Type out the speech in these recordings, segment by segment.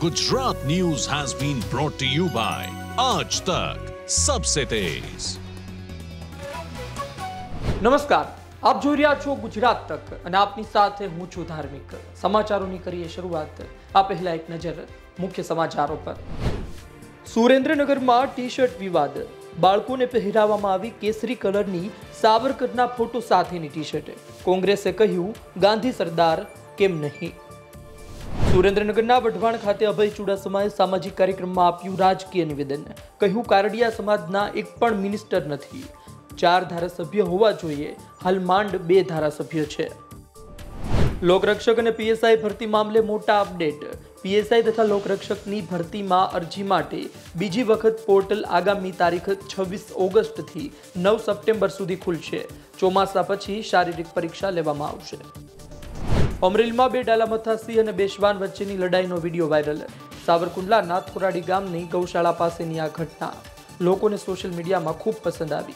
Gujarat news has been brought to you by Aaj Tak सबसे तेज। નમસ્કાર, આપ જોઈ રહ્યા છો ગુજરાત તક અને આપની સાથે હું છું ધાર્મિક। સમાચારોની કરીએ શરૂઆત। આ પહેલા એક નજર મુખ્ય સમાચારો પર। સુરેન્દ્રનગરમાં ટી શર્ટ વિવાદ। બાળકોને પહેરાવવામાં આવી કેસરી કલરની સાવરકરના ફોટો સાથેની ટી શર્ટ। કોંગ્રેસે કહ્યું ગાંધી સરદાર કેમ નહીં। સુરેન્દ્રનગરના વઢવાણ ખાતે અભય ચુડાસમાએ સામાજિક કાર્યક્રમમાં આપ્યું રાજકીય નિવેદન। કહ્યું કારડિયા સમાજના એક પણ મિનિસ્ટર નથી, 4 ધારાસભ્ય હોવા જોઈએ, હાલ માંડ 2 ધારાસભ્ય છે। લોકરક્ષક અને પીએસઆઈ ભરતી મામલે મોટા અપડેટ। પીએસઆઈ તથા લોકરક્ષકની ભરતીમાં અરજી માટે બીજી વખત પોર્ટલ આગામી તારીખ 26 ઓગસ્ટથી 9 સપ્ટેમ્બર સુધી ખુલશે। ચોમાસા પછી શારીરિક પરીક્ષા લેવામાં આવશે। અમરેલીમાં 2 ડાલામથા સિંહ અને 2 શ્વાન વચ્ચેની લડાઈનો વિડીયો વાયરલ। સાવરકુંડલાના થોરાડી ગામની ગૌશાળા પાસેની આ ઘટના લોકોને સોશિયલ મીડિયામાં ખૂબ પસંદ આવી।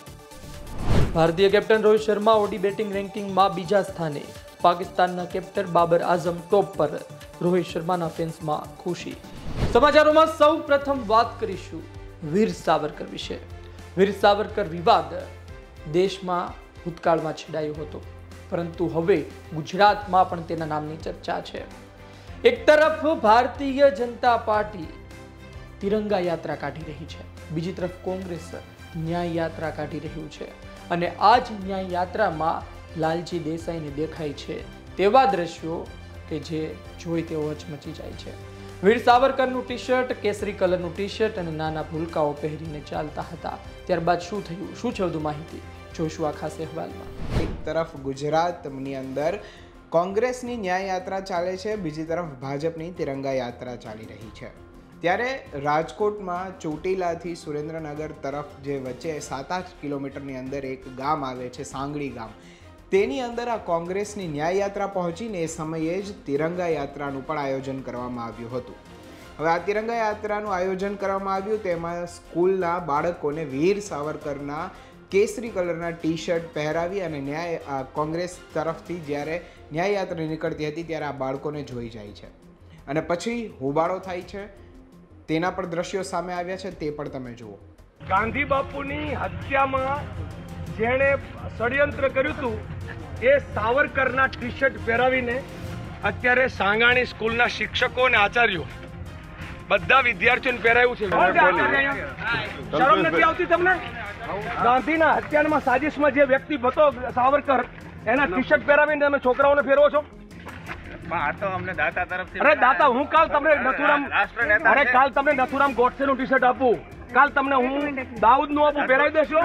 ભારતીય captain Rohit Sharma ODI batting રેન્કિંગમાં બીજા સ્થાને। પાકિસ્તાનના કેપ્ટન બાબર આઝમ ટોપ પર। રોહિત શર્માના ફેન્સમાં ખુશી। સમાચારોમાં સૌ પ્રથમ વાત કરીશું વીર સાવરકર વિશે। વીર સાવરકર વિવાદ દેશમાં ભૂતકાળમાં છેડાયો હતો, પરંતુ હવે ગુજરાતમાં પણ તેના નામની ચર્ચા છે। એક તરફ ભારતીય જનતા પાર્ટી તિરંગા યાત્રા કાઢી રહી છે, બીજી તરફ કોંગ્રેસ ન્યાય યાત્રા કાઢી રહ્યું છે અને આ જ ન્યાય યાત્રામાં લાલજી દેસાઈને દેખાય છે તેવા દ્રશ્યો કે જે જોઈ તેઓ હચમચી જાય છે। વીર સાવરકરનું ટી શર્ટ, કેસરી કલરનું ટી શર્ટ અને નાના ભૂલકાઓ પહેરીને ચાલતા હતા। ત્યારબાદ શું થયું, શું છે વધુ માહિતી જોઈશું આ ખાસ અહેવાલમાં। એક તરફ ગુજરાતની અંદર કોંગ્રેસની ન્યાય યાત્રા ચાલે છે, બીજી તરફ ભાજપની તિરંગા યાત્રા ચાલી રહી છે। ત્યારે રાજકોટમાં ચોટીલાથી સુરેન્દ્રનગર તરફ જે વચ્ચે 7-8 કિલોમીટરની અંદર એક ગામ આવે છે, સાંગળી ગામ, તેની અંદર આ કોંગ્રેસની ન્યાય યાત્રા પહોંચીને એ સમયે જ તિરંગા યાત્રાનું પણ આયોજન કરવામાં આવ્યું હતું। હવે આ તિરંગા યાત્રાનું આયોજન કરવામાં આવ્યું, તેમાં સ્કૂલના બાળકોને વીર સાવરકરના કેસરી કલરના ટી શર્ટ પહેરાવી અને ન્યાય કોંગ્રેસ તરફથી જ્યારે ન્યાય યાત્રા નીકળતી હતી ત્યારે આ બાળકોને જોઈ જાય છે અને પછી હોબાળો થાય છે। તેના પર દ્રશ્યો સામે આવ્યા છે, તે પણ તમે જુઓ। ગાંધી બાપુની હત્યામાં જેણે ષડયંત્ર કર્યું હતું એ સાવરકરના ટી શર્ટ પહેરાવીને અત્યારે સાંગાણી સ્કૂલના શિક્ષકો અને આચાર્યો બધા વિદ્યાર્થીઓને પહેરાવ્યું છે। શરમ નથી આવતી તમને? ગાંધીના હત્યામાં સાજિશમાં જે વ્યક્તિ હતો સાવરકર, એના ટી શર્ટ પહેરાવીને તમે છોકરાઓને ફેરવો છો? અરે દાતા, હું કાલ તમને નથુરામ ગોડસેનું ટી શર્ટ આપું, કાલ તમને હું દાઉદનું આપું, પહેરાવી દેશો?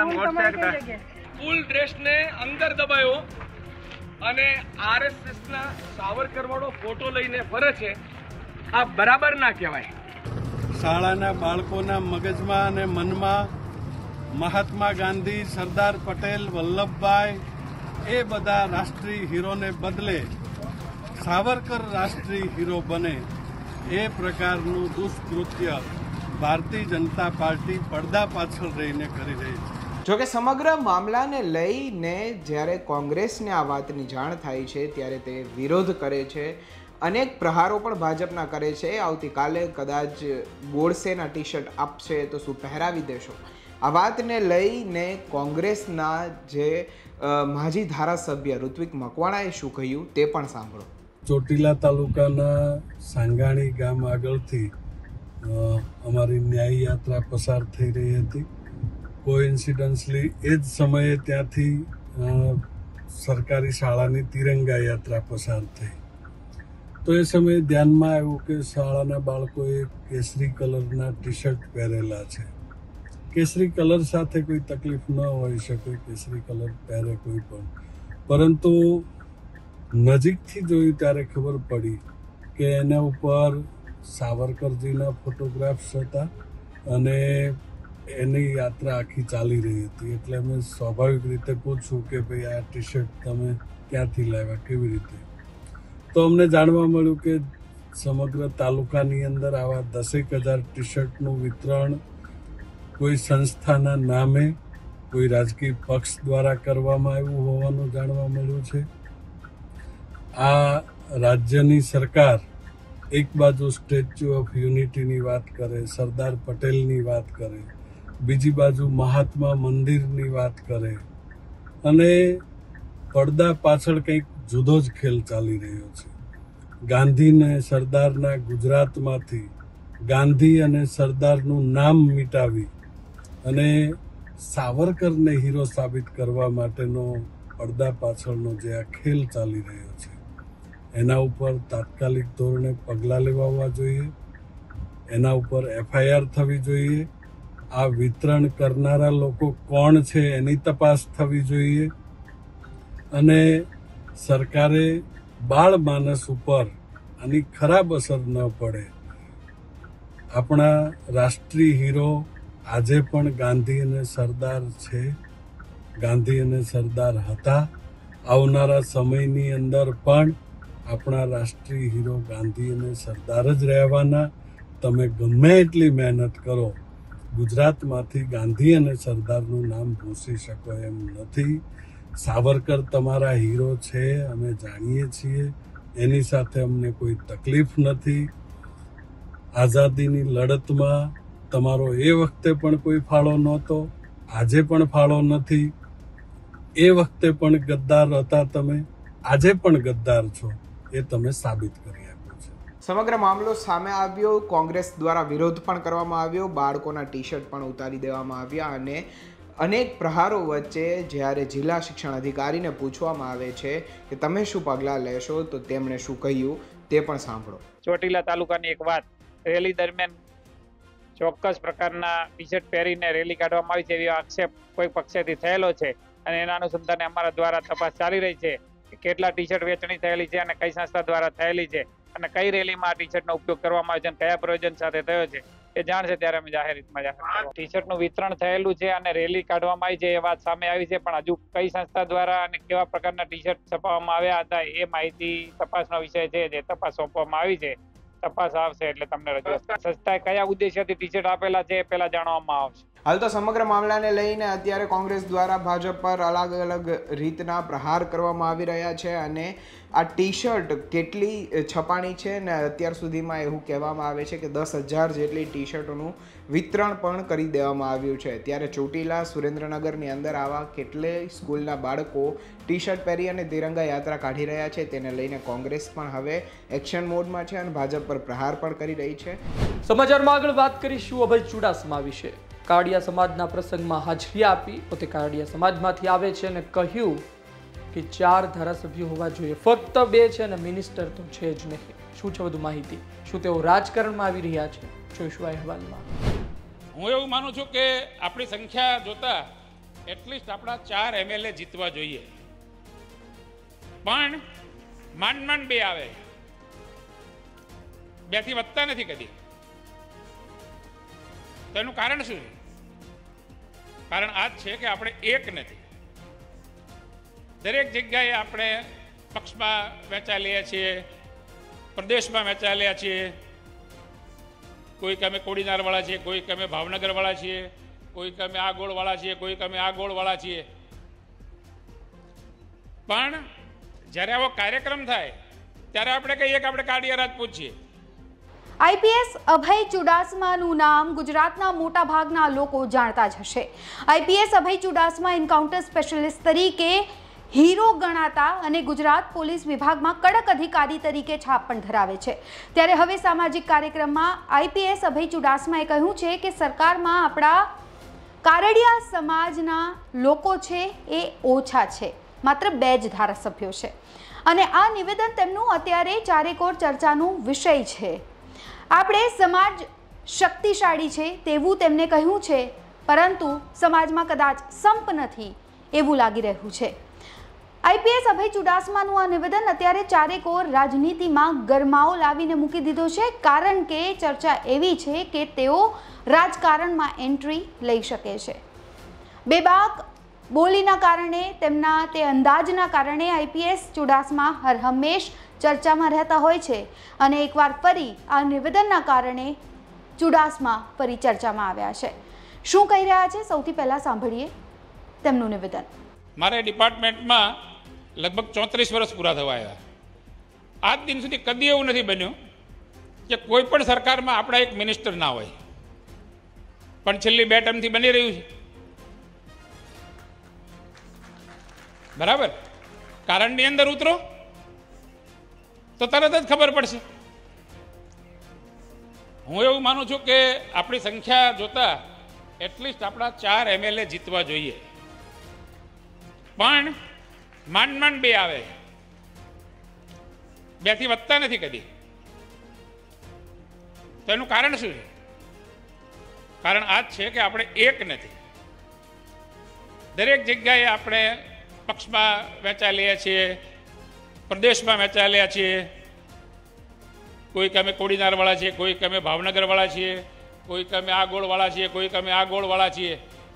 ફૂલ ડ્રેસને અંદર દબાયો અને આરએસએસના સાવરકર વાળો ફોટો લઈને ફરે છે, આ બરાબર ના કહેવાય। શાળાના બાળકોના મગજમાં અને મનમાં મહાત્મા ગાંધી, સરદાર પટેલ, વલ્લભભાઈ એ બધા રાષ્ટ્રીય હીરોને બદલે સાવરકર રાષ્ટ્રીય હીરો બને એ પ્રકારનું દુષ્કૃત્ય ભારતીય જનતા પાર્ટી પડદા પાછળ રહીને કરી રહી છે। જોકે સમગ્ર મામલાને લઈને જ્યારે કોંગ્રેસને આ વાતની જાણ થાય છે ત્યારે તે વિરોધ કરે છે, અનેક પ્રહારો પણ ભાજપના કરે છે। આવતીકાલે કદાચ ગોડસેના ટી શર્ટ આપશે તો શું પહેરાવી દેશો? આ વાતને લઈને કોંગ્રેસના જે માજી ધારાસભ્ય ઋત્વિક મકવાણાએ શું કહ્યું તે પણ સાંભળો। ચોટીલા તાલુકાના સાંગાણી ગામ આગળથી અમારી ન્યાય યાત્રા પસાર થઈ રહી હતી। કોઇન્સિડન્સલી એ જ સમયે ત્યાંથી સરકારી શાળાની તિરંગા યાત્રા પસાર થઈ, તો એ સમયે ધ્યાનમાં આવ્યું કે શાળાના બાળકોએ કેસરી કલરના ટી શર્ટ પહેરેલા છે। કેસરી કલર સાથે કોઈ તકલીફ ન હોઈ શકે, કેસરી કલર પહેરે કોઈ પણ, પરંતુ નજીકથી જોયું ત્યારે ખબર પડી કે એના ઉપર સાવરકરજીના ફોટોગ્રાફ્સ હતા અને એની યાત્રા આખી ચાલી રહી હતી। એટલે અમે સ્વાભાવિક રીતે પૂછ્યું કે ભાઈ આ ટી શર્ટ તમે ક્યાંથી લાવ્યા, કેવી રીતે? તો અમને જાણવા મળ્યું કે સમગ્ર તાલુકાની અંદર આવા 10,000 ટી શર્ટનું વિતરણ કોઈ સંસ્થાના નામે કોઈ રાજકીય પક્ષ દ્વારા કરવામાં આવ્યું હોવાનું જાણવા મળ્યું છે। આ રાજ્યની સરકાર એક બાજુ સ્ટેચ્યુ ઓફ યુનિટીની વાત કરે, સરદાર પટેલની વાત કરે, બીજી બાજુ મહાત્મા મંદિરની વાત કરે અને પડદા પાછળ કંઈક જુદો જ ખેલ ચાલી રહ્યો છે. ગાંધીને સરદારના ગુજરાતમાંથી ગાંધી અને સરદારનું નામ મિટાવી અને સાવરકરને હીરો સાબિત કરવા માટેનો પડદા પાછળનો જે આ ખેલ ચાલી રહ્યો છે એના ઉપર તાત્કાલિક ધોરણે પગલાં લેવા જોઈએ, એના ઉપર FIR થવી જોઈએ, આ વિતરણ કરનારા લોકો કોણ છે એની તપાસ થવી જોઈએ અને સરકારે બાળ માનસ ઉપર આની ખરાબ અસર ન પડે. આપણા રાષ્ટ્રીય હીરો આજે પણ ગાંધી અને સરદાર છે, ગાંધી અને સરદાર હતા, આવનારા સમયની અંદર પણ આપણા રાષ્ટ્રીય હીરો ગાંધી અને સરદાર જ રહેવાના. તમે ગમે એટલી મહેનત કરો, ગુજરાતમાંથી ગાંધી અને સરદારનું નામ ભૂંસી શકો એમ નથી. સાવરકર તમારા હીરો છે, અમે જાણીએ છીએ, એની સાથે અમને કોઈ તકલીફ નથી. આઝાદીની લડતમાં તમારો એ વખતે પણ કોઈ ફાળો નહોતો, આજે પણ ફાળો નથી. એ વખતે પણ ગદ્દાર હતા તમે, આજે પણ ગદ્દાર છો, એ તમે સાબિત કરી આપ્યું છે. સમગ્ર મામલો સામે આવ્યો, કોંગ્રેસ દ્વારા વિરોધ પણ કરવામાં આવ્યો, બાળકોના ટી-શર્ટ પણ ઉતારી દેવામાં આવ્યા અને અનેક પ્રહારો વચ્ચે જ્યારે જિલ્લા શિક્ષણ અધિકારીને પૂછવામાં આવે છે કે તમે શું પગલાં લેશો તો તેમણે શું કહ્યું તે પણ સાંભળો. ચોટીલા તાલુકાની એક વાત, રેલી દરમિયાન ચોક્કસ પ્રકારના ટી-શર્ટ પહેરીને રેલી કાઢવામાં આવી છે એવો આક્ષેપ કોઈ પક્ષેથી થયેલો છે અને એના અનુસંધાને અમારા દ્વારા તપાસ ચાલી રહી છે કે કેટલા ટી-શર્ટ વેચણી થયેલી છે અને કઈ સંસ્થા દ્વારા થયેલી છે અને કઈ રેલીમાં આ ટી-શર્ટનો ઉપયોગ કરવામાં આવ્યો છે અને કયા પ્રયોજન સાથે થયો છે એ જાણશે ત્યારે અમે જાહેર ટી-શર્ટનું વિતરણ થયેલું છે અને રેલી કાઢવામાં આવી છે એ વાત સામે આવી છે, પણ હજુ કઈ સંસ્થા દ્વારા અને કેવા પ્રકારના ટી-શર્ટ છપાવવામાં આવ્યા હતા એ માહિતી તપાસનો વિષય છે, જે તપાસ સોંપવામાં આવી છે. તપાસ આવશે એટલે તમને રજૂઆત. સંસ્થાએ કયા ઉદ્દેશ્યથી ટી-શર્ટ આપેલા છે એ પહેલા જાણવામાં આવશે. હાલ તો સમગ્ર મામલાને લઈને અત્યારે કોંગ્રેસ દ્વારા ભાજપ પર અલગ અલગ રીતના પ્રહાર કરવામાં આવી રહ્યા છે અને આ ટી-શર્ટ કેટલી છપાણી છે ને અત્યાર સુધીમાં એવું કહેવામાં આવે છે કે 10,000 જેટલી ટી-શર્ટોનું વિતરણ પણ કરી દેવામાં આવ્યું છે. ત્યારે ચોટીલા સુરેન્દ્રનગરની અંદર આવા કેટલાય સ્કૂલના બાળકો ટી-શર્ટ પહેરી અને તિરંગા યાત્રા કાઢી રહ્યા છે, તેને લઈને કોંગ્રેસ પણ હવે એક્શન મોડમાં છે અને ભાજપ પર પ્રહાર પણ કરી રહી છે. સમાચારમાં આગળ વાત કરીશું અભય ચુડાસમા વિશે. કાડિયા સમાજના પ્રસંગમાં હાજરી આપી, પોતે કાડિયા સમાજમાંથી આવે છે અને કહ્યું કે 4 ધારાસભ્યો હોવા જોઈએ, ફક્ત 2 છે અને મિનિસ્ટર તો છે જ નહીં. શું છે વધુ માહિતી? શું તેઓ રાજકારણમાં આવી રહ્યા છે? જોઈશું આ અહેવાલમાં. હું એવું માનું છું કે આપણી સંખ્યા જોતા એટલીસ્ટ આપણા 4 MLA જીતવા જોઈએ, પણ માંડ 2 આવે, 2 થી વધતા નથી કદી. તો એનું કારણ શું છે? કારણ આ જ છે કે આપણે એક નથી. દરેક જગ્યાએ આપણે પક્ષમાં વહેંચાઈ લઈએ છીએ, પ્રદેશમાં વહેંચાઈ લઈએ છીએ. કોઈક અમે કોડીનારવાળા છીએ, કોઈક અમે ભાવનગરવાળા છીએ, કોઈક અમે આ ગોળવાળા છીએ, કોઈક અમે આ ગોળવાળા છીએ. પણ જ્યારે આવો કાર્યક્રમ થાય ત્યારે આપણે કહીએ કે આપણે કાડિયા રાજપૂત છીએ. આઈપીએસ અભય ચુડાસમાનું નામ ગુજરાતના મોટા ભાગના લોકો જાણતા જ હશે. IPS Abhay Chudasama encounter specialist તરીકે હીરો ગણાતા અને ગુજરાત પોલીસ વિભાગમાં કડક અધિકારી તરીકે છાપ પણ ધરાવે છે. ત્યારે હવે સામાજિક કાર્યક્રમમાં આઈપીએસ અભય ચુડાસમાએ કહ્યું છે કે સરકારમાં આપણા કારડિયા સમાજના લોકો છે એ ઓછા છે, માત્ર 2 જ ધારાસભ્યો છે અને આ નિવેદન તેમનું અત્યારે ચારેકોર ચર્ચાનું વિષય છે. આપણે સમાજ શક્તિશાળી છે તેવું તેમને કહ્યું છે, પરંતુ સમાજમાં કદાચ સંપ નથી એવું લાગી રહ્યું છે. આઈપીએસ અભય ચુડાસમાનું આ નિવેદન અત્યારે ચારેકોર રાજનીતિમાં ગરમાવો લાવીને મૂકી દીધો છે, કારણ કે ચર્ચા એવી છે કે તેઓ રાજકારણમાં એન્ટ્રી લઈ શકે છે. બેબાક બોલીના કારણે, તેમના તે અંદાજના કારણે આઈપીએસ ચુડાસમા હર હંમેશ ચર્ચામાં રહેતા હોય છે અને એકવાર ફરી આ નિવેદનના કારણે ચુડાસમા ફરી ચર્ચામાં આવ્યા છે. શું કહી રહ્યા છે સૌથી પહેલાં સાંભળીએ તેમનું નિવેદન. મારે ડિપાર્ટમેન્ટમાં લગભગ 34 વર્ષ પૂરા થવા આવ્યા. આજ દિન સુધી કદી એવું નથી બન્યું કે કોઈ પણ સરકારમાં આપણા એક મિનિસ્ટર ના હોય, પણ છેલ્લી 2 ટર્મથી બની રહ્યું છે. બરાબર? કારણની અંદર ઉતરો તો તરત જ ખબર પડશે. હું એવું માનું છું કે આપણી સંખ્યા જોતા એટલીસ્ટ આપણા 4 MLA જીતવા જોઈએ, પણ માંડ 2 આવે, 2 થી વધતા નથી કદી. તો એનું કારણ શું છે? કારણ આ જ છે કે આપણે એક નથી. દરેક જગ્યાએ આપણે પક્ષમાં વહેંચાયેલા છીએ, પ્રદેશમાં વહેંચાયેલા છીએ. કોઈક અમે કોડીનારવાળા છીએ, કોઈક અમે ભાવનગરવાળા છીએ, કોઈક અમે આ ગોળવાળા છીએ, કોઈક અમે આ ગોળવાળા છીએ.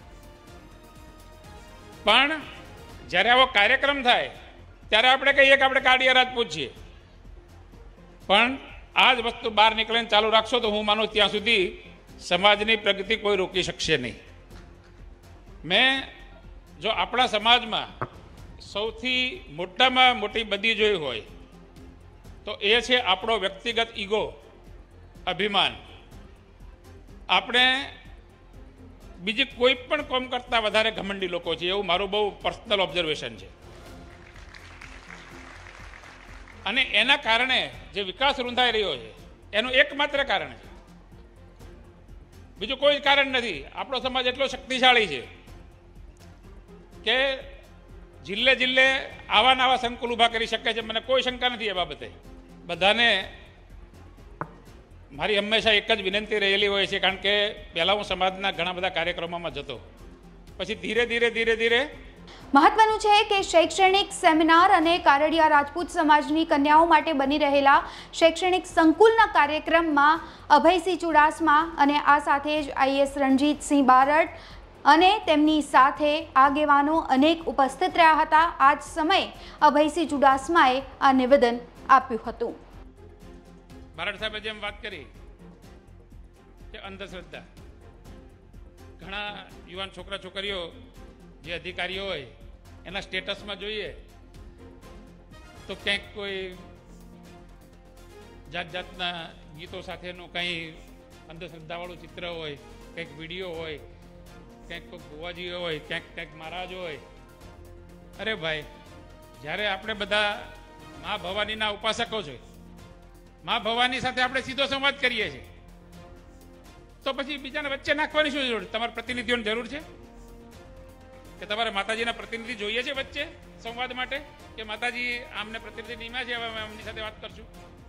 પણ જ્યારે આવો કાર્યક્રમ થાય ત્યારે આપણે કહીએ કે આપણે કાડિયા રાજપૂત છીએ, પણ આ જ વસ્તુ બહાર નીકળીને ચાલુ રાખશો તો હું માનું ત્યાં સુધી સમાજની પ્રગતિ કોઈ રોકી શકશે નહીં. મેં જો આપણા સમાજમાં સૌથી મોટામાં મોટી બદી જોઈ હોય તો એ છે આપણો વ્યક્તિગત ઈગો, અભિમાન. આપણે બીજી કોઈ પણ કોમ કરતાં વધારે ઘમંડી લોકો છે, એવું મારું બહુ પર્સનલ ઓબ્ઝર્વેશન છે. અને એના કારણે જે વિકાસ રૂંધાઈ રહ્યો છે એનું એકમાત્ર કારણ છે, બીજું કોઈ કારણ નથી. આપણો સમાજ એટલો શક્તિશાળી છે કે જિલ્લે જિલ્લે આવા નવા સંકુલ ઊભા કરી શકે છે. મને કોઈ શંકા નથી એ બાબતે. બધાને મારી હંમેશા એક જ વિનંતી રહેલી હોય છે, કારણ કે પહેલાં હું સમાજના ઘણા બધા કાર્યક્રમોમાં જતો, પછી ધીરે ધીરે મહત્વનું છે કે શૈક્ષણિક સેમિનાર અને કારડિયા રાજપૂત સમાજની કન્યાઓ માટે બની રહેલા શૈક્ષણિક સંકુલના કાર્યક્રમમાં અભયસિંહ ચુડાસમા અને આ સાથે જ IAS રણજીતસિંહ બારડ અને તેમની સાથે આગેવાનો અનેક ઉપસ્થિત રહ્યા હતા. આ જ સમયે અભયસિંહ ચુડાસમાએ આ નિવેદન આપ્યું હતું. બારડ સાહેબે જેમ વાત કરી કે અંધશ્રદ્ધા, ઘણા યુવાન છોકરા છોકરીઓ જે અધિકારીઓ હોય એના સ્ટેટસમાં જોઈએ તો ક્યાંક કોઈ જાત જાતના ગીતો સાથેનું કંઈ અંધશ્રદ્ધાવાળું ચિત્ર હોય, કંઈક વિડીયો હોય, ક્યાંક કોઈ ભુવાજીઓ હોય, ક્યાંક મહારાજ હોય. અરે ભાઈ, જ્યારે આપણે બધા મા ભવાનીના ઉપાસકો છે, મા ભવાની સાથે આપણે સીધો સંવાદ કરીએ છીએ, તો પછી બીજાને વચ્ચે નાખવાની શું જરૂર? તમારે પ્રતિનિધિઓની જરૂર છે કે તમારે માતાજીના પ્રતિનિધિ જોઈએ છે વચ્ચે સંવાદ માટે, કે માતાજી આમને પ્રતિનિધિ નિમ્યા છે, હવે અમે એમની સાથે વાત કરશું?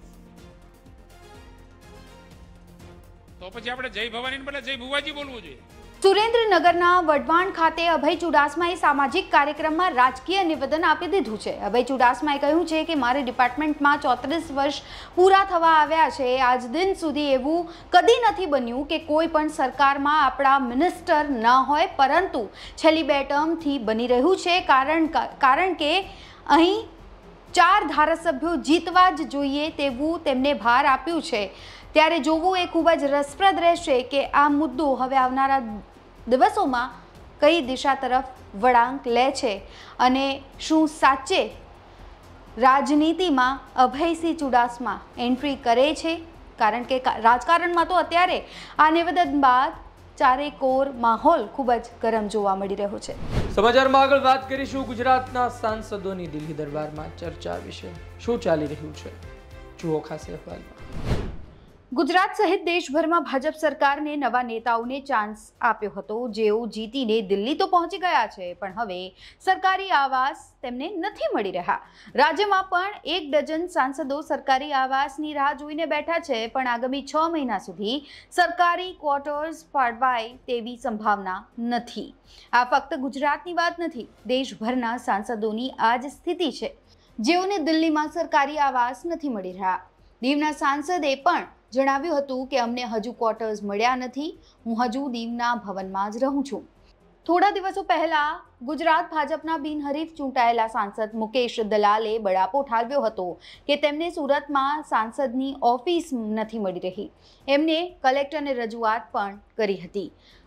તો પછી આપણે જય ભવાની બદલે જય ભુવાજી બોલવું જોઈએ. સુરેન્દ્રનગરના વઢવાણ ખાતે અભય ચુડાસમાએ સામાજિક કાર્યક્રમમાં રાજકીય નિવેદન આપી દીધું છે. અભય ચુડાસમાએ કહ્યું છે કે મારી ડિપાર્ટમેન્ટમાં 34 વર્ષ પૂરા થવા આવ્યા છે. આજ દિન સુધી એવું કદી નથી બન્યું કે કોઈ પણ સરકારમાં આપણા મિનિસ્ટર ન હોય, પરંતુ છેલ્લી 2 ટર્મથી બની રહ્યું છે. કારણ કે અહીં 4 ધારાસભ્યો જીતવા જ જોઈએ તેવું તેમને ભાર આપ્યું છે. ત્યારે જોવું એ ખૂબ જ રસપ્રદ રહેશે કે આ મુદ્દો હવે આવનારા દિવસોમાં કઈ દિશા તરફ વળાંક લે છે અને શું સાચે રાજનીતિમાં અભયસિંહ ચુડાસમા એન્ટ્રી કરે છે. કારણ કે રાજકારણમાં તો અત્યારે આ નિવેદન બાદ ચારેકોર માહોલ ખૂબ જ ગરમ જોવા મળી રહ્યો છે. સમાચારમાં આગળ વાત કરીશું ગુજરાતના સાંસદોની દિલ્હી દરબારમાં ચર્ચા વિશે. શું ચાલી રહ્યું છે, જુઓ ખાસ અહેવાલમાં. ગુજરાત સહિત દેશભરમાં ભાજપ સરકારને નવા નેતાઓને ચાન્સ આપ્યો હતો, જેઓ જીતીને દિલ્હી તો પહોંચી ગયા છે, પણ હવે સરકારી આવાસ તેમને નથી મળી રહ્યા. રાજ્યમાં પણ 1 ડઝન સાંસદો સરકારી આવાસની રાહ જોઈને બેઠા છે, પણ આગામી 6 મહિના સુધી સરકારી ક્વાર્ટર્સ ફાળવાય તેવી સંભાવના નથી. આ ફક્ત ગુજરાતની વાત નથી, દેશભરના સાંસદોની આ જ સ્થિતિ છે, જેઓને દિલ્હીમાં સરકારી આવાસ નથી મળી રહ્યા. દીવના સાંસદે પણ જણાવ્યું હતું કે અમને હજુ ક્વાર્ટર્સ મળ્યા નથી, હું હજુ દીવના ભવનમાં જ રહું છું. થોડા દિવસો પહેલા ગુજરાત ભાજપના બિનહરીફ ચૂંટાયેલા સાંસદ મુકેશ દલાલે બળાપો ઠાલવ્યો હતો કે તેમને સુરતમાં સાંસદની ઓફિસ નથી મળી રહી. એમને કલેક્ટરને રજૂઆત પણ કરી હતી.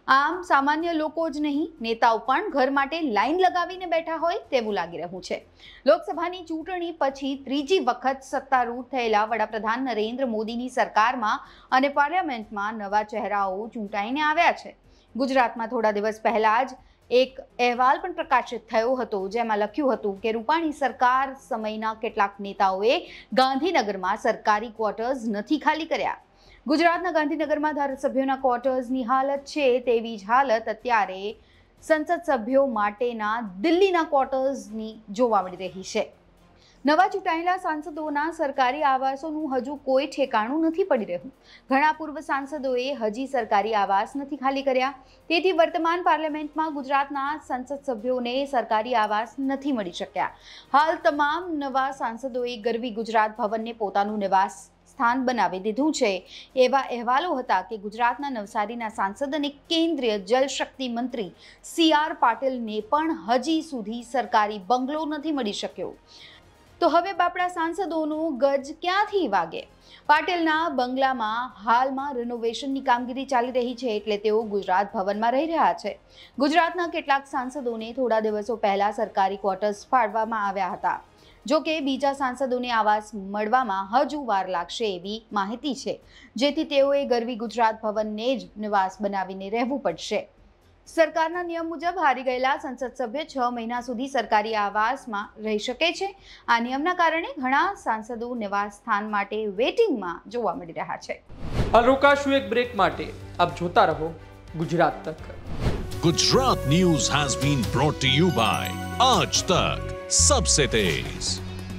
આમ સામાન્ય લોકો જ નહીં, નેતાઓ પણ ઘર માટે લાઈન લગાવીને બેઠા હોય તેવું લાગી રહ્યું છે. લોકસભાની ચૂંટણી પછી ત્રીજી વખત સત્તારૂઢ થયેલા વડાપ્રધાન નરેન્દ્ર મોદીની સરકારમાં અને પાર્લામેન્ટમાં નવા ચહેરાઓ ચૂંટાઈને આવ્યા છે. ગુજરાતમાં થોડા દિવસ પહેલા જ એક અહેવાલ પણ પ્રકાશિત થયો હતો, જેમાં લખ્યું હતું કે રૂપાણી સરકાર સમયના કેટલાક નેતાઓએ ગાંધીનગરમાં સરકારી ક્વાર્ટર્સ નથી ખાલી કર્યા. ગુજરાતના ગાંધીનગરમાં ધારાસભ્યોના ક્વાર્ટર્સની હાલત છે તેવી જ હાલત અત્યારે સંસદ સભ્યો માટેના દિલ્હીના ક્વાર્ટર્સની જોવા મળી રહી છે. નવા ચૂંટાયેલા સાંસદોના સરકારી આવાસોનું હજુ કોઈ ઠેકાણું નથી પડી રહ્યું. ઘણા પૂર્વ સાંસદોએ હજી સરકારી આવાસ નથી ખાલી કર્યા. તેથી વર્તમાન પાર્લામેન્ટમાં ગુજરાતના સંસદ સભ્યોને સરકારી આવાસ નથી મળી શક્યા. હાલ તમામ નવા સાંસદોએ ગરવી ગુજરાત ભવનને પોતાનું નિવાસ સ્થાન બનાવી દીધું છે. એવા અહેવાલો હતા કે ગુજરાતના નવસારીના સાંસદ અને કેન્દ્રીય જલશક્તિ મંત્રી CR પાટીલને પણ હજી સુધી સરકારી બંગલો નથી મળી શક્યો. તો હવે બાપડા સાંસદોનું ગજ ક્યાંથી વાગે? પાટીલના બંગલામાં હાલમાં રિનોવેશનની કામગીરી ચાલી રહી છે, એટલે તેઓ ગુજરાત ભવનમાં રહી રહ્યા છે. ગુજરાતના કેટલાક સાંસદોને થોડા દિવસો પહેલા સરકારી ક્વાર્ટર્સ ફાળવવામાં આવ્યા હતા. જો કે બીજા સાંસદોને આવાસ મળવામાં હજુ વાર લાગશે એવી માહિતી છે, જેથી તેઓએ ગરવી ગુજરાત ભવનને જ નિવાસ બનાવીને રહેવું પડશે. સરકારના નિયમ મુજબ હારી ગયેલા સંસદ સભ્ય 6 મહિના સુધી સરકારી આવાસમાં રહી શકે છે. આ નિયમના કારણે ઘણા સાંસદો નિવાસ સ્થાન માટે વેટિંગમાં જોવા મળી રહ્યા છે. હાલ રોકાશું એક બ્રેક માટે. આપ જોતા રહો Gujarat Tak. Gujarat news has been brought to you by Aaj Tak सबसे तेज.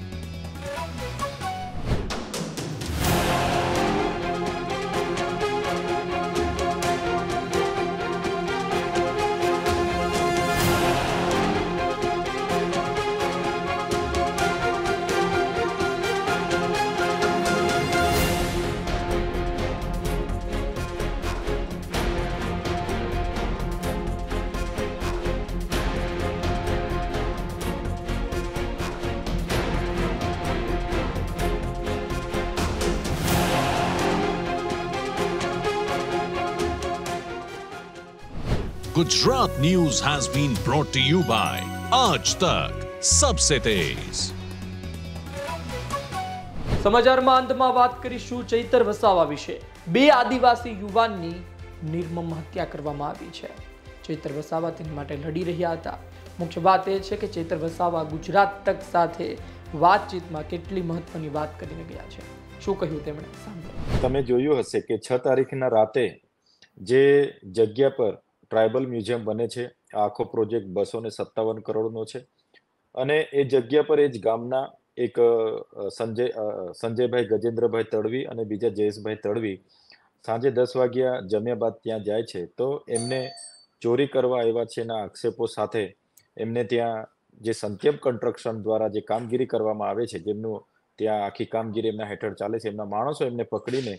Gujarat news has been brought to you by Aaj Tak सबसे तेज. સમાચારમાં અંતમાં વાત કરીશું ચૈતર વસાવા વિશે. 2 આદિવાસી યુવાનની નિર્મમ હત્યા કરવામાં આવી છે. ચૈતર વસાવા તેની માટે લડી રહ્યા હતા. મુખ્ય વાત એ છે કે ચૈતર વસાવા ગુજરાત તક સાથે વાતચીતમાં કેટલી મહત્વની વાત કરીને ગયા છે. શું કહ્યું તેમણે, સાંભળો. તમે જોયું હશે કે 6 તારીખના રાતે જે જગ્યા પર ટ્રાઇબલ મ્યુઝિયમ બને છે, આ આખો પ્રોજેક્ટ 257 કરોડનો છે અને એ જગ્યા પર એ જ ગામના એક સંજયભાઈ ગજેન્દ્રભાઈ તડવી અને બીજા જયેશભાઈ તડવી સાંજે 10 વાગ્યા જમ્યા બાદ ત્યાં જાય છે. તો એમને ચોરી કરવા આવ્યા છે એના આક્ષેપો સાથે એમને ત્યાં જે સંકેપ કન્સ્ટ્રક્શન દ્વારા જે કામગીરી કરવામાં આવે છે, જેમનું ત્યાં આખી કામગીરી એમના હેઠળ ચાલે છે, એમના માણસો એમને પકડીને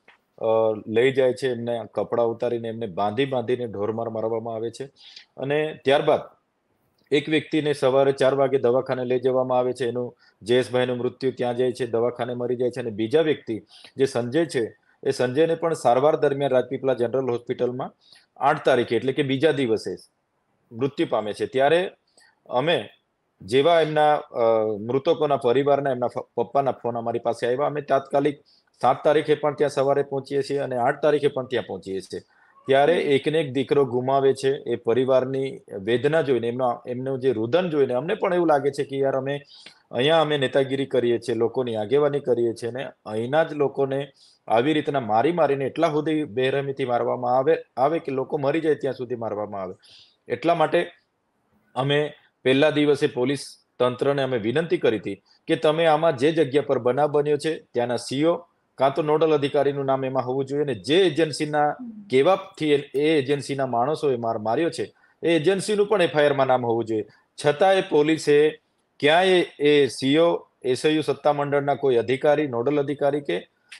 લઈ જાય છે. એમને કપડાં ઉતારીને એમને બાંધીને ઢોરમાર મારવામાં આવે છે અને ત્યારબાદ એક વ્યક્તિને સવારે 4 વાગે દવાખાને લઈ જવામાં આવે છે. એનું જયેશભાઈનું મૃત્યુ ત્યાં જાય છે, દવાખાને મરી જાય છે અને બીજા વ્યક્તિ જે સંજય છે એ સંજયને પણ સારવાર દરમિયાન રાજપીપળા જનરલ હોસ્પિટલમાં 8 તારીખે એટલે કે બીજા દિવસે મૃત્યુ પામે છે. ત્યારે અમે જેવા એમના મૃતકોના પરિવારના એમના પપ્પાના ફોન અમારી પાસે આવ્યા, અમે તાત્કાલિક 7 તારીખે પણ ત્યાં સવારે પહોંચીએ છીએ અને 8 તારીખે પણ ત્યાં પહોંચીએ છીએ. ત્યારે એકને એક દીકરો ગુમાવે છે. એ પરિવારની વેદના જોઈને, એમનું જે રુદન જોઈને અમને પણ એવું લાગે છે કે યાર અમે નેતાગીરી કરીએ છીએ, લોકોની આગેવાની કરીએ છીએ અને અહીંના જ લોકોને આવી રીતના મારીને એટલા સુધી બેરહેમીથી મારવામાં આવે કે લોકો મરી જાય ત્યાં સુધી મારવામાં આવે. એટલા માટે અમે પહેલા દિવસે પોલીસ તંત્રને અમે વિનંતી કરી હતી કે તમે આમાં જે જગ્યા પર બનાવ બન્યો છે ત્યાંના સીઓ કાં તો નોડલ અધિકારીનું નામ એમાં હોવું જોઈએ અને જે એજન્સીના કહેવાથી એ એજન્સીના માણસોએ માર્યો છે એ એજન્સીનું પણ FIRમાં નામ હોવું જોઈએ. છતાંય પોલીસે ક્યાંય એ સીઓ SIU સત્તામંડળના કોઈ અધિકારી, નોડલ અધિકારી કે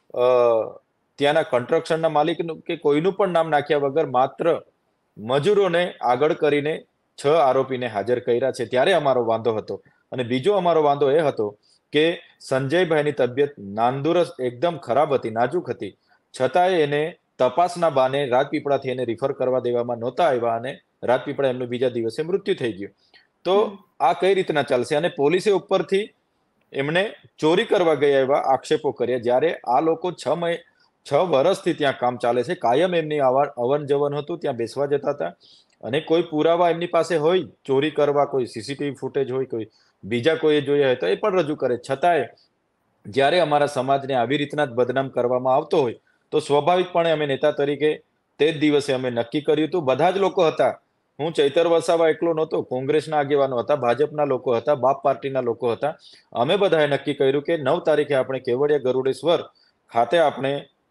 ત્યાંના કન્સ્ટ્રક્શનના માલિકનું કે કોઈનું પણ નામ નાખ્યા વગર માત્ર મજૂરોને આગળ કરીને 6 આરોપીને હાજર કર્યા છે. ત્યારે અમારો વાંધો હતો. અને બીજો અમારો વાંધો એ હતો કે સંજયભાઈની તબિયત નાંદુરસ્ત એકદમ ખરાબ હતી, નાજુક હતી, છતાંય એને તપાસના બાને રાજપીપળાથી એને રિફર કરવા દેવામાં નહોતા આવ્યા અને રાજપીપળા એમનું બીજા દિવસે મૃત્યુ થઈ ગયું. તો આ કઈ રીતના ચાલશે? અને પોલીસે ઉપરથી એમને ચોરી કરવા ગયા એવા આક્ષેપો કર્યા, જ્યારે આ લોકો 6 વર્ષથી ત્યાં કામ ચાલે છે, કાયમ એમની અવન જવન હતું, ત્યાં બેસવા જતા હતા અને કોઈ પુરાવા એમની પાસે હોય ચોરી કરવા, કોઈ સીસીટીવી ફૂટેજ હોય, કોઈ બીજા કોઈએ જોયા હોય તો એ પણ રજૂ કરે. છતાંય જ્યારે અમારા સમાજને આવી રીતના જ બદનામ કરવામાં આવતો હોય તો સ્વાભાવિકપણે અમે નેતા તરીકે તે જ દિવસે અમે નક્કી કર્યું હતું. બધા જ લોકો હતા, હું ચૈતર વસાવા એકલો નહોતો, કોંગ્રેસના આગેવાનો હતા, ભાજપના લોકો હતા, બાપ પાર્ટીના લોકો હતા. અમે બધાએ નક્કી કર્યું કે 9 તારીખે આપણે કેવડિયા ગરુડેશ્વર ખાતે આપણે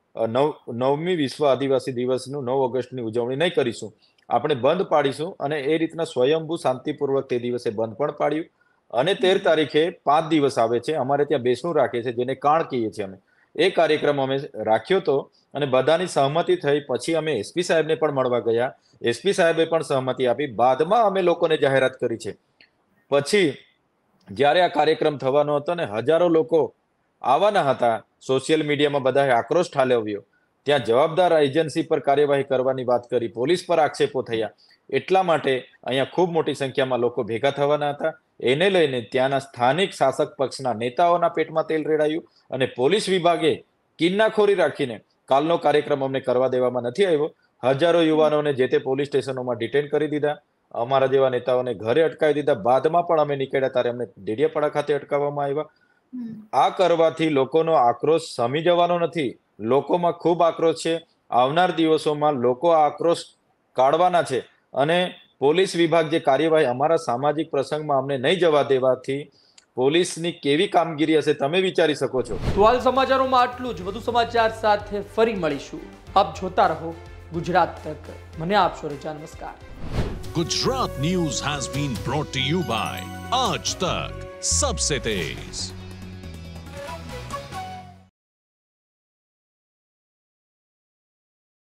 9મી વિશ્વ આદિવાસી દિવસનું 9 ઓગસ્ટની ઉજવણી નહીં કરીશું, આપણે બંધ પાડીશું. અને એ રીતના સ્વયંભૂ શાંતિપૂર્વક તે દિવસે બંધ પણ પાડ્યું. અને 13 તારીખે 5 દિવસ આવે છે, અમારે ત્યાં બેસણું રાખે છે, જેને કાણ કહીએ છીએ અમે. એ કાર્યક્રમ અમે રાખ્યો હતો અને બધાની સહમતિ થઈ. પછી અમે એસપી સાહેબને પણ મળવા ગયા, એસપી સાહેબે પણ સહમતિ આપી. બાદમાં અમે લોકોને જાહેરાત કરી છે. પછી જ્યારે આ કાર્યક્રમ થવાનો હતો ને હજારો લોકો આવવાના હતા, સોશિયલ મીડિયામાં બધાએ આક્રોશ ઠાલવ્યો, ત્યાં જવાબદાર એજન્સી પર કાર્યવાહી કરવાની વાત કરી, પોલીસ પર આક્ષેપો થયા. એટલા માટે અહીંયા ખૂબ મોટી સંખ્યામાં લોકો ભેગા થવાના હતા. એને લઈને ત્યાંના સ્થાનિક શાસક પક્ષના નેતાઓના પેટમાં તેલ રેડાયું અને પોલીસ વિભાગે કિન્નાખોરી રાખીને કાલનો કાર્યક્રમ અમને કરવા દેવામાં નથી આવ્યો. હજારો યુવાનોને જે તે પોલીસ સ્ટેશનોમાં ડિટેન કરી દીધા, અમારા જેવા નેતાઓને ઘરે અટકાવી દીધા. બાદમાં પણ અમે નીકળ્યા ત્યારે અમને ડેડિયાપાડા ખાતે અટકાવવામાં આવ્યા. આ કરવાથી લોકોનો આક્રોશ શમી જવાનો નથી, લોકોમાં ખૂબ આક્રોશ છે. આવનાર દિવસોમાં લોકો આ આક્રોશ કાઢવાના છે અને પોલીસ વિભાગ જે કાર્યવાહી અમારા સામાજિક પ્રસંગમાં અમને નહીં જવા દેવાથી પોલીસની કેવી કામગીરી હશે તમે વિચારી શકો છો. તો હાલ સમાચારોમાં આટલું જ. વધુ સમાચાર સાથે ફરી મળીશું. આપ જોતા રહો ગુજરાત તક. મને આપશો રજા. નમસ્કાર. Gujarat News has been brought to you by Aaj Tak, Sabse Tez.